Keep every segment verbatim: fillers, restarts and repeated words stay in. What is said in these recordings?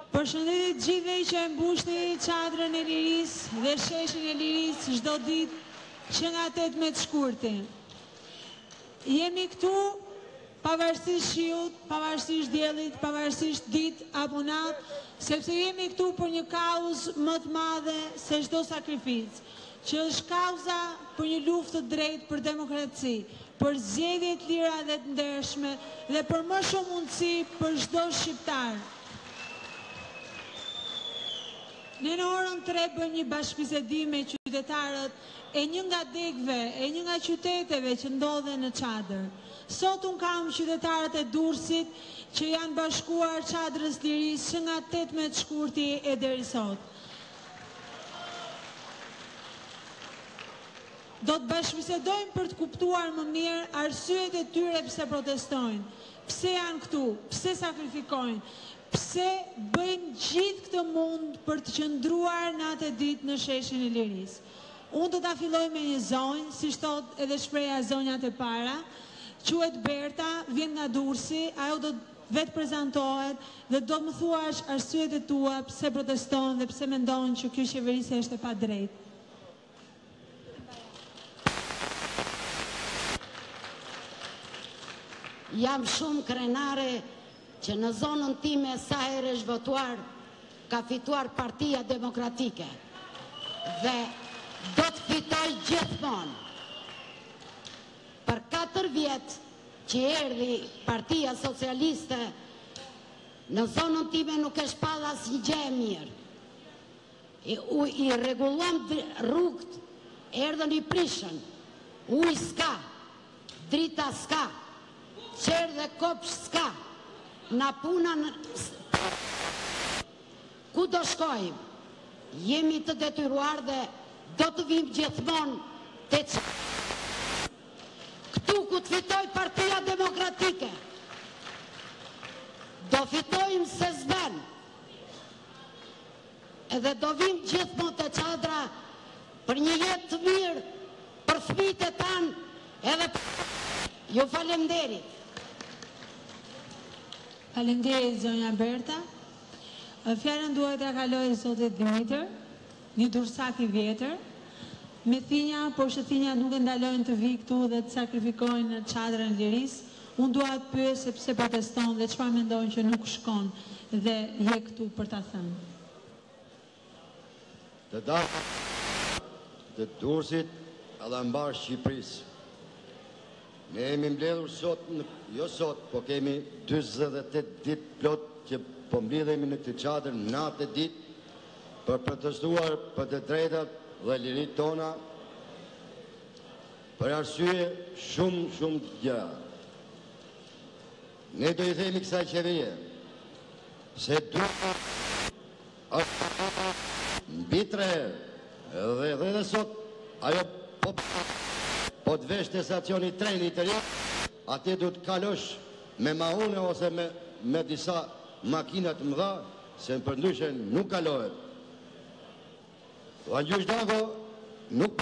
Përshëndetje të gjithëve që e mbushni çadrën e Lirisë dhe sheshin e Lirisë çdo ditë që nga tetëmbëdhjetë shkurti. Jemi këtu pavarësisht shiut, pavarësisht diellit, pavarësisht ditë apo natë, sepse jemi këtu për një kauzë më të madhe se çdo sakrificë, që është kauza për një luftë të drejtë për demokraci, për zgjedhje të lira dhe të ndershme dhe për më shumë mundësi për çdo shqiptar. Ne në orën tre bëjmë një bashkëbisedim me qytetarët e një nga degëve, e një nga qyteteve që ndodhen në Çadër. Sot unë kam qytetarët e Durrësit që janë bashkuar Çadrës Lirisë që nga tetëmbëdhjetë shkurti e deri sot. Do të bashkëbisedojmë për të kuptuar më mirë arsyet e tyre pse protestojnë, pse janë këtu, pse sakrifikojnë, pse bëjnë gjithë këtë mund për të qëndruar në atë ditë në sheshin e Lirisë. Unë do ta filloj me një zonjë, si thot edhe shpreha zonjat e para, quhet Berta, vjen nga Durrësi, ajo do vetë prezantohet dhe do të më thuash arsyet e tua pse proteston dhe pse mendon që kjo qeverisje është e padrejtë. Jam shumë krenare që në zonën time sa herë është votuar, ka fituar Partia Demokratike dhe do të fitoj gjithmonë. Për katër vjetë që erdhi Partia Socialiste, në zonën time nuk është padha asnjë gjë e mirë. I, u, i rregullon rrugët, erdhën i prishën, ujë s'ka, drita s'ka, qerë dhe kopsh s'ka, na puna në... Ku do shkojmë? Jemi të detyruar dhe do të vim gjithmonë të që... Këtu ku të fitoj Partia Demokratike, do fitojmë se zben, edhe do vim gjithmonë të Çadra për një jetë të mirë, për fëmijët e tanë, edhe për... Ju falemnderit. Faleminderit zonja Berta. Fjalën duhet ja kaloj zotit Dimitër, një dursak i vjetër, me thinja, por që thinja nuk e ndalojnë të vi këtu dhe të sakrifikojnë në Çadrën e Lirisë. Unë dua të pyes se pse proteston dhe çfarë mendojnë që nuk shkon dhe je këtu për ta thënë. Të dashur të Durrësit edhe mbar Shqipërisë. Ne jemi mbledhur sot, jo sot, po kemi dyzet e tetë ditë plot që po mbledhemi në këtë Çadër natë e ditë për protestuar për të drejtat dhe liritë tona për arsye shumë, shumë të gjëra. Ne do i themi kësaj qeverie se duhet mbi tre herë dhe edhe dhe sot ajo po Po të vesh të stacioni treni të ri, ati du të kalosh me mahune ose me, me disa makinat mëdha, se në përndyshen nuk kalohet. Dhe Gjush Dako nuk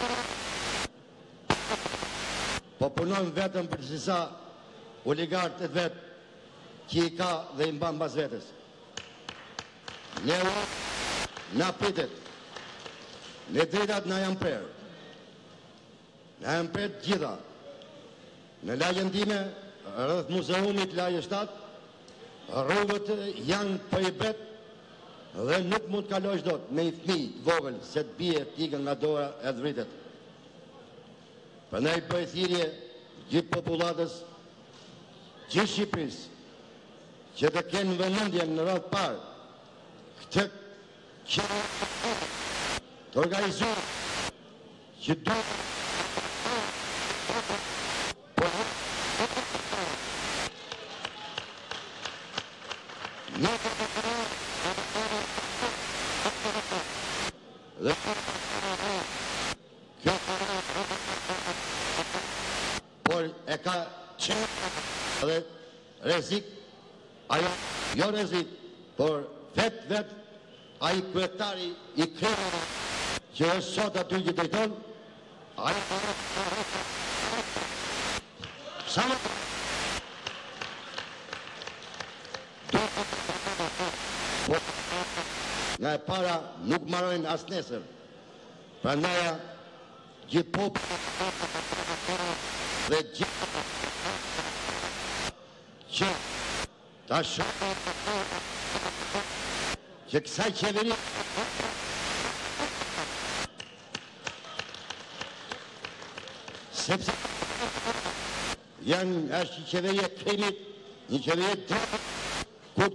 po punojnë vetëm për disa oligartë të vetë që i ka dhe i mban bas vetës. Ne na pritet, ne drejtat na janë prerë. Në e mpet gjitha. Në lagjen time, rrëth muzeumit lagje shtatë, rrugët janë për i bet dhe nuk mund të kalojsh dot me i fmi të vogël se të bie tika nga dora e dhritet. Prandaj bëj thirrje gjithë popullatës, gjithë Shqipërisë, që të kenë vëmendjen në radhë parë këtë që të organizuar që do por e ka qenë dhe rrezik, ajo jo rrezik, por vet vet ai kryetari i kryerit që është sot aty që drejton, ai sa më po nga e para nuk marrojnë as nesër. Prandaj gjithë populli dhe gjithë që ta shohë që kësaj qeveri sepse janë është një qeveri e krimit, një qeveri e drejtë, ku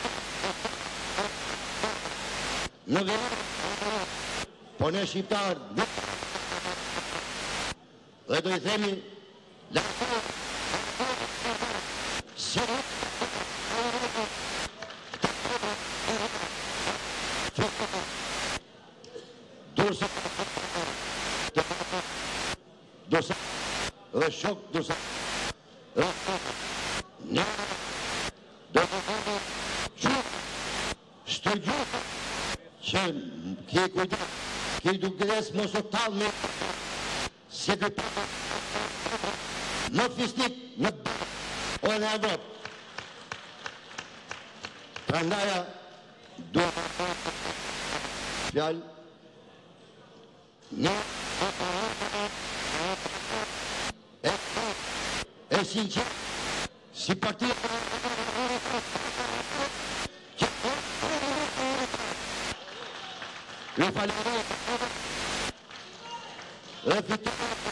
në vërë, po ne shqiptarë, dhe do i themi, la se dursa dursa dhe shok dursa ne do që shtë gjithë që ki kujtë ki dukëdes mos o talë me sekretar në fisnik në o në Evropë. Prandaja do fjallë ne e, e sinqer si partia le falenderoj dhe fitoj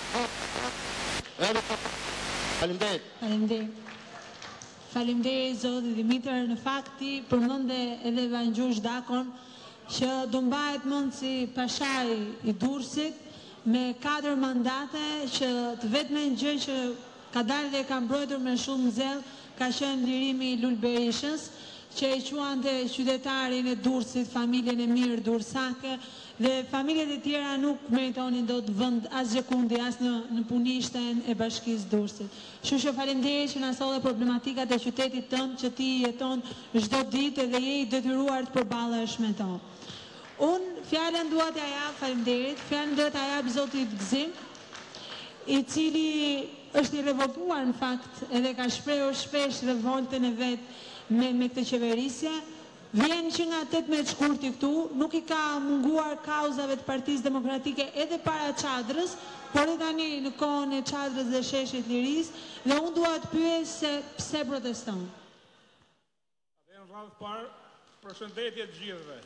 falenderoj Faleminderit. Faleminderit zoti Dimitër, në fakti përmendë edhe Vangjush Dakon që do mbahet mend si pashari i Durrësit me katër mandate që të vetmen gjë që ka dalë dhe ka mbrojtur me shumë zell ka qenë lirimi i Lul Berishës, që e quante qytetarin e Durrësit, familjen e mirë durrësake, dhe familjet e tjera nuk meritonin dot vend asgjë kundi as në, në punishten e bashkisë Durrësit. Kështu që faleminderit që na solle problematikat e qytetit tënd që ti jeton çdo ditë dhe je i detyruar të përballesh me to. Unë fjalën dua t'ja jap, faleminderit, fjalën dua t'ja jap zotit Gzim, i cili është i revoltuar në fakt edhe ka shprehur shpesh revoltën e vet me, me këtë qeverisje. Vjen që nga tetëmbëdhjetë shkurti këtu, nuk i ka munguar kauzave të Partisë Demokratike edhe para Çadrës, por edhe tani në kohën e Çadrës dhe Sheshit Liris, dhe unë dua të pyes se pse proteston. Dhe në radhë parë, përshëndetje të gjithëve.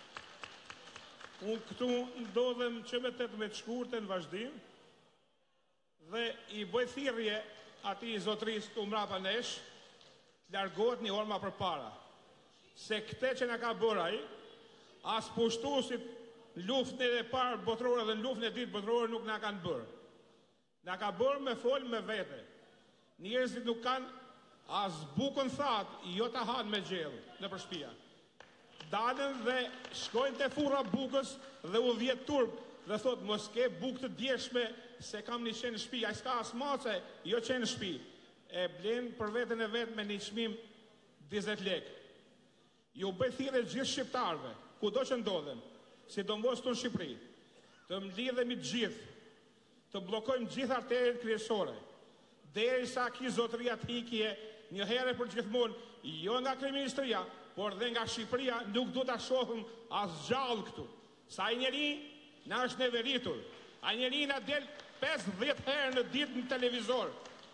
Unë këtu ndodhem që me tetëmbëdhjetë shkurte në vazhdim dhe i bëj thirrje atij zotërisë këtu mbrapa nesh, largohet një orë më përpara. Se këte që nga ka bëraj, as pushtuesit në luftën e parë botërore dhe në luftën e dytë botërore nuk nga kanë bërë. Nga ka bërë me folë me vete. Njerëzit nuk kanë as bukën thatë, jo të hanë me gjellë në përshpia. Dalën dhe shkojnë të furra bukës dhe u vjetë turp dhe thotë mos ke bukë të djeshme se kam një qenë në shpi. A i s'ka as mace, jo qenë në shpi. E blenë për vetën e vetë me një qmim njëzet lekë. Ju bëj thirrje gjithë shqiptarëve, kudo që ndodhen, sidomos këtu në Shqipëri, të mlidhemi të gjithë, të bllokojmë gjithë arteret kryesore, derisa ky zotëria të hiqje një herë për gjithmonë, jo nga kryeministria, por dhe nga Shqipëria, nuk do ta shohim as gjallë këtu. Sa ai njeri na është neveritur, ai njeri na del pesëdhjetë herë në ditë në televizor.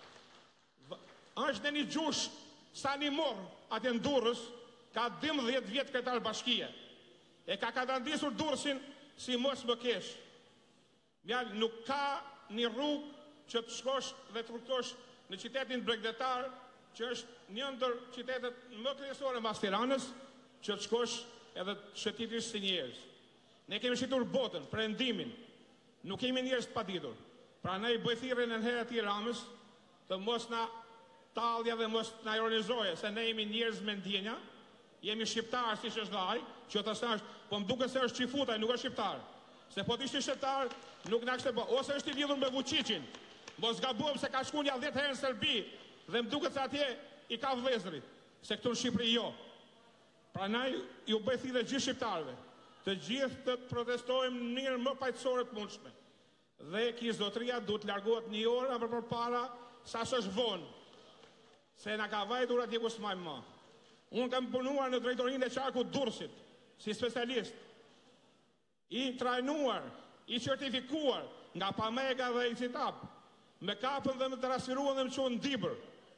Është në një gjush sa një morë atë në Durrës, ka dymbëdhjetë vjetë kretar bashkie. E ka katandisur Durrësin si mos më kesh. Mjalë, nuk ka një rrugë që të shkosh dhe të rrugtosh në qytetin bregdetar, që është një ndër qytetet më kryesore mas Tiranës, që të shkosh edhe të shëtitish si njerëz. Ne kemi shitur botën, perëndimin, nuk kemi njerëz të paditur. Pra ne i bëj thirrje në herë atij Ramës të mos na tallja dhe mos na ironizoje, se ne jemi njerëz me ndjenja. Jemi shqiptar si që është dhe aj, që të thash, po më duke se është qifutaj, nuk është shqiptar. Se po t'ishtë shqiptar, nuk na kështë e bo. Ose është i lidhur me Vučićin, mos gabuam se ka shku një dhjetë herë në Serbi, dhe më duke se atje i ka vëllezërit, se këtu në Shqipëri jo. Pra na ju bëj thirrje gjithë shqiptarëve, të gjithë të protestojmë në mënyrë më paqësore të mundshme. Dhe ky zotëria duhet të largohet një orë apo përpara, sa s'është vonë, se na ka vajtur atje ku s'majmë më. Unë kam punuar në drejtorinë e qarkut Durrësit, si specialist, i trajnuar, i certifikuar nga Pamega dhe ICITAP, me kapën dhe me transferuar dhe me qonë dibër,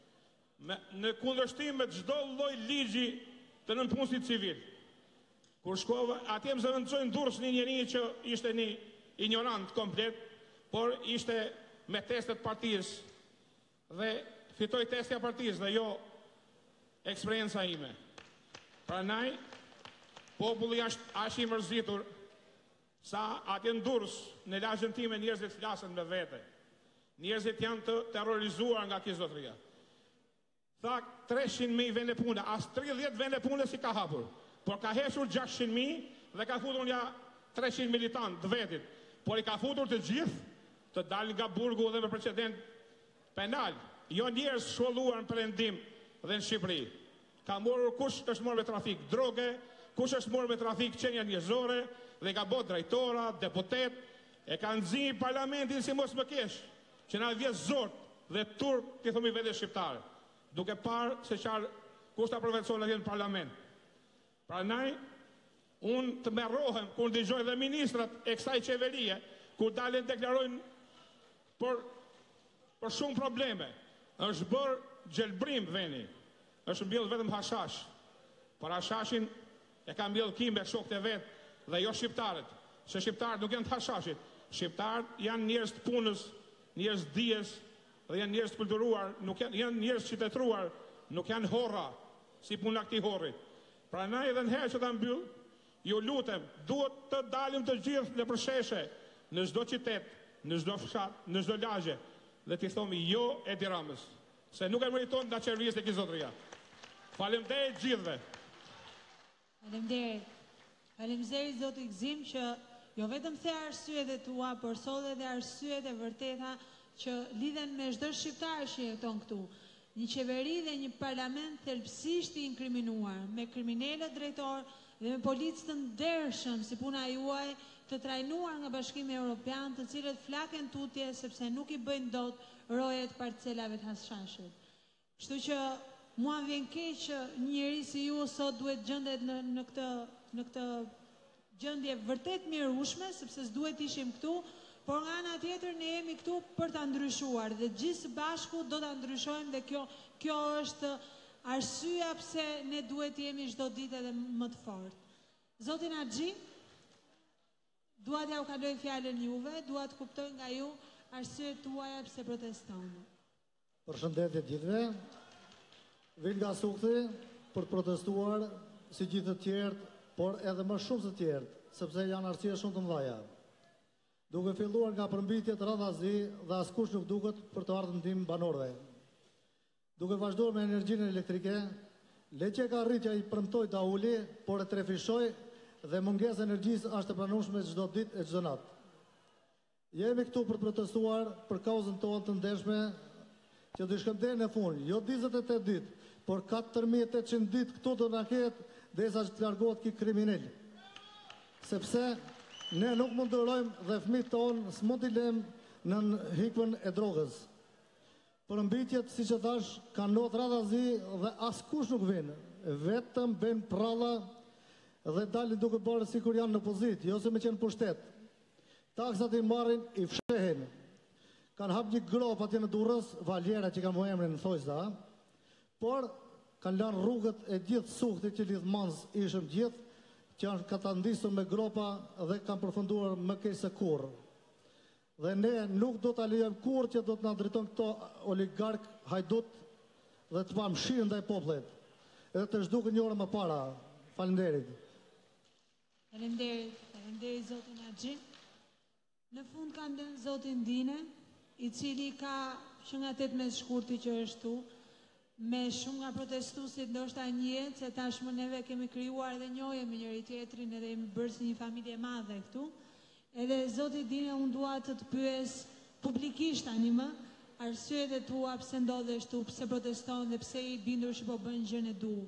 në kundërshtim me çdo lloj ligji të nënpunësit civil. Kur shkova, atje më zëvendësojnë Durrës një njeri që ishte një ignorant komplet, por ishte me testet partijës dhe fitoi testja partijës dhe jo eksperienca ime. Prandaj, populli është aq i mërzitur sa atje në Durrës, në lagjën time njerëzit flasin me vete. Njerëzit janë të terrorizuar nga kjo zotëria. Tha treqind mijë vende pune, as tridhjetë vende pune si ka hapur, por ka hequr gjashtëqind mijë dhe ka futur nga treqind militant të vetit, por i ka futur të gjithë të dalin nga burgu dhe me precedent penal, jo njerëz shkolluar në Perëndim dhe në Shqipëri. Ka morur kush është morë me trafik droge, kush është morë me trafik qenia njerëzore dhe ka bot drejtora, deputet, e ka nxjerrë parlamentin si mos më kesh, që na vjes zort dhe turp ti thomi vetë shqiptare, duke parë se qarë kushta përvetëson atje në parlament. Prandaj, unë të merrohem kur dëgjoj dhe ministrat e kësaj qeverie, kur dalin deklarojnë për, për shumë probleme. Është bërë gjelbrim veni, është mbjell vetëm hashash. Por hashashin e ka mbjell Kim me shokët e vet dhe jo shqiptarët, se shqiptarët nuk janë të hashashit. Shqiptarët janë njerëz të punës, njerëz dijes, dhe janë njerëz të kulturuar, nuk janë, janë njerëz qytetruar, nuk janë horra, si puna këtij horri. Prandaj edhe në herë që ta mbyll, ju lutem, duhet të dalim të gjithë në përsheshe, në çdo qytet, në çdo fshat, në çdo lagje, dhe t'i thomi jo Edi Ramës, se nuk e meriton nga qeverisë e kësaj zotëria. Faleminderit gjithëve. Faleminderit. Faleminderit zoti Gzim që jo vetëm the arsyet e tua, por sot edhe arsyet e vërteta që lidhen me çdo shqiptar që jeton këtu. Një qeveri dhe një parlament thelbësisht i inkriminuar, me kriminalët drejtor dhe me policë të ndershëm si puna juaj, të trajnuar nga Bashkimi Evropian, të cilët flaken tutje sepse nuk i bëjnë dot rojet parcelave të hashashit. Kështu që mua vjen keq që një njeri si ju sot duhet gjendet në, në këtë në këtë gjendje vërtet mirueshme, sepse s'duhet ishim këtu, por nga ana tjetër ne jemi këtu për ta ndryshuar dhe gjithë së bashku do ta ndryshojmë dhe kjo kjo është arsyeja pse ne duhet jemi çdo ditë edhe më të fortë. Zoti Naxhi, dua t'ja u kaloj fjalën juve, dua të kuptoj nga ju arsyet tuaja pse protestoni. Përshëndetje gjithëve. Vin nga Sukthi për të protestuar si gjithë të tjerë, por edhe më shumë se të tjerë, sepse janë arsye shumë të mëdha. Duke filluar nga përmbajtjet radhazi dhe askush nuk duket për të ardhur ndim banorëve. Duke vazhduar me energjinë elektrike, leqe ka rritja i premtoi ta uli, por e trefishoi dhe mungesa e energjisë është e pranueshme çdo ditë e çdo natë. Jemi këtu për të protestuar për kauzën tonë të ndershme që do shkëndej në fund, jo njëzet e tetë ditë, por katër mijë e tetëqind ditë këtu do na ketë derisa të largohet ky kriminal. Sepse ne nuk mund të ndërojmë dhe fëmijët tonë s'mund t'i lëmë në hikën e drogës. Përmbajtjet, siç e thash, kanë ndodhur radhazi dhe askush nuk vjen, vetëm bën pralla dhe dalin duke bërë sikur janë në pozitë, jo se me qenë pushtet. Taksat i marrin, i fshehin. Kanë hap një grop atje në Durrës, Valjera që ka më emrin në Thojza, por kanë lanë rrugët e gjithë Sukthit që lidh Mans ishëm gjithë, që janë ka ta ndisur me gropa dhe kanë përfunduar më keq se kurrë. Dhe ne nuk do ta lejojmë kurrë që do të na drejton këto oligark hajdut dhe të pamshirë ndaj popullit. Edhe të zhdukën një orë më para. Faleminderit. Faleminderit, faleminderit zoti Naxhi. Në fund kam lënë zotin Dine, i cili ka që nga tetëmbëdhjetë shkurti që është tu, me shumë nga protestuesit ndoshta njihet se tashmë neve kemi krijuar edhe njohje me njëri tjetrin edhe jemi bërë si një familje e madhe këtu. Edhe zoti Dine, unë dua të të pyes publikisht tani më arsyet e tua pse ndodhesh tu, pse proteston dhe pse i bindur që po bën gjën e duhur.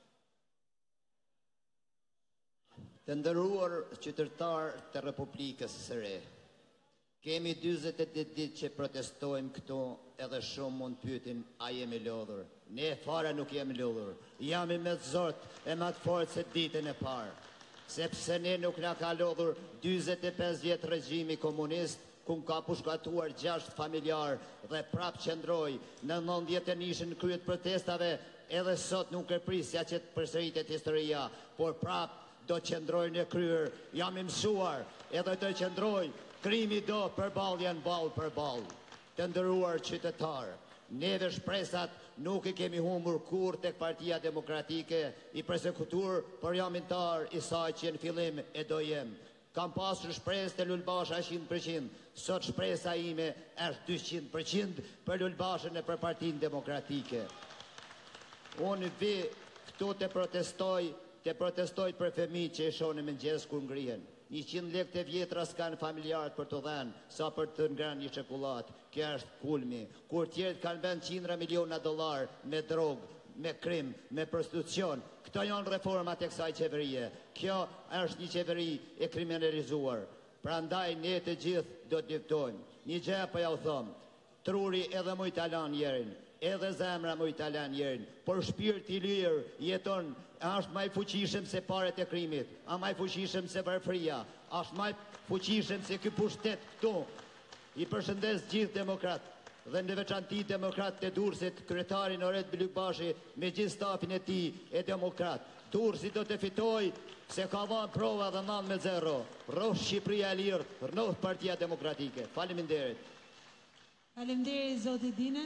Të nderuar qytetar të Republikës së Re, kemi dyzet e tetë ditë që protestojmë këtu, edhe shumë mund pyetin a jemi lodhur. Ne fare nuk jemi lodhur. Jam i me zort e më të fortë se ditën e parë. sepse ne nuk na ka lodhur dyzet e pesë vjetë regjimi komunist, ku ka pushkatuar gjashtë familjar dhe prap qëndroj në nëntëdhjetë nishën kryet protestave, edhe sot nuk e prisja që të përsëritet historia, por prap do qëndroj në kryer, jam i mësuar, edhe do qëndroj, krimi do përballjen ball për ball. Të nderuar qytetarë, neve shpresat nuk i kemi humbur kur tek Partia Demokratike, i përsekutur për jamintar i saj që në fillim e do jem. Kam pasur shpresë të Lulbasha njëntë përqind, sot shpresa ime është dyqind përqind për Lulbashën e për Partinë Demokratike. Unë vi këtu të protestoj, të protestoj për fëmijët që e shohin mëngjes kur ngrihen. njëqind lekë të vjetra s'kanë familjarët për të dhenë, sa për të ngrënë një çokoladë. Kjo është kulmi. Kur tjerët kanë vend qindra miliona dollar me drogë, me krim, me prostitucion. Këto janë reformat e kësaj qeverie. Kjo është një qeveri e kriminalizuar. Prandaj ne të gjithë do të luftojmë. Një gjë po ja u them. Truri edhe mu italian jerin, edhe zemra mu italian jerin, por shpirti i lirë jeton, është më i fuqishëm se paret e krimit, a më i fuqishëm se varfëria, është më i fuqishëm se ky pushtet këtu. I përshëndes gjithë demokrat dhe në veçanti demokrat të Durrësit, kryetarin Oret Bylykbashi me gjithë stafin e tij e demokrat. Durrësi do të fitoj se ka dhënë prova dhe nëntë me zero. Rroh Shqipëria e lirë, rroh Partia Demokratike. Faleminderit. Faleminderit zoti Dine.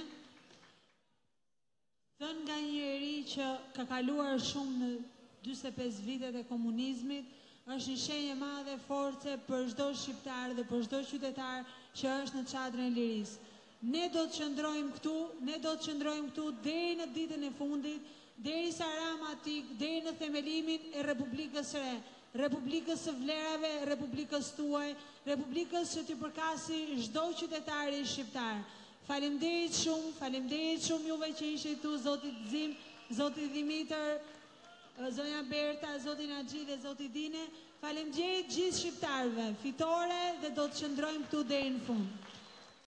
Thënë nga një eri që ka kaluar shumë në dyzet e pesë vitet e komunizmit, është një shenjë e madhe force për çdo shqiptar dhe për çdo qytetar që është në çadrën e lirisë. Ne do të qëndrojmë këtu, ne do të qëndrojmë këtu deri në ditën e fundit, derisa Rama tik, deri në themelimin e Republikës së Re, Republikës së vlerave, Republikës tuaj, Republikës që t'i përkasi çdo qytetari shqiptar. Faleminderit shumë, faleminderit shumë juve që ishit këtu, zoti Zim, zoti Dimitër, zonja Berta, zoti Naxhi dhe zoti Dine. Faleminderit gjithë shqiptarëve, fitore dhe do të qëndrojmë këtu deri në fund.